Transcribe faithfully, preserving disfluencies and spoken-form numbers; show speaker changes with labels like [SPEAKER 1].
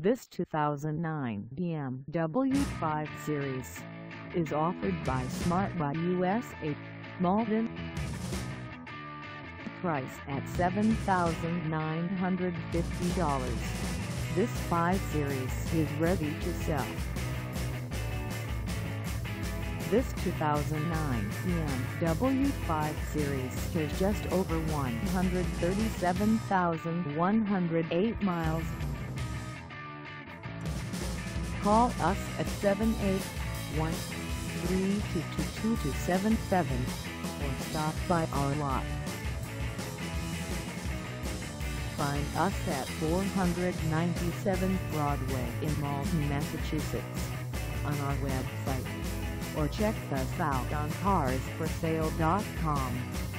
[SPEAKER 1] This two thousand nine B M W five Series is offered by Smart Buy U S A, Malden. Price at seven thousand nine hundred fifty dollars. This five Series is ready to sell. This two thousand nine B M W five Series has just over one hundred thirty-seven thousand one hundred eight miles. Call us at seven eight one, three two two, two two seven seven or stop by our lot. Find us at four ninety-seven Broadway in Malden, Massachusetts, on our website, or check us out on cars for sale dot com.